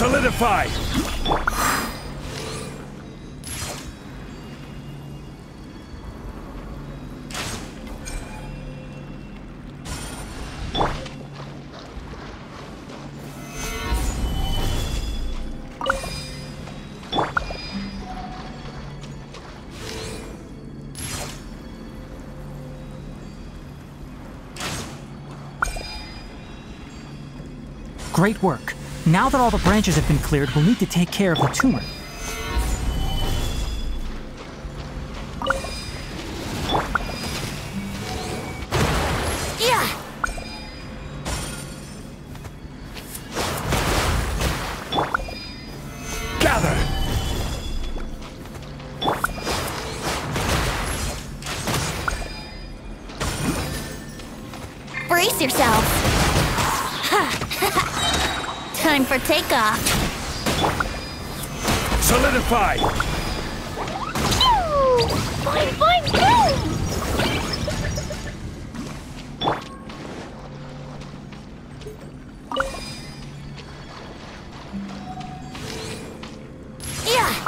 Solidify! Great work. Now that all the branches have been cleared, we'll need to take care of the tumor. Yeah. Gather! Brace yourself. Time for takeoff. Solidify! Boing, boing, boom! Yeah.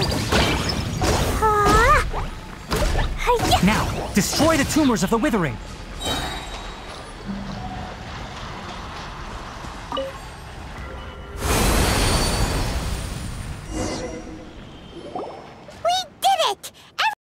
Now, destroy the tumors of the withering.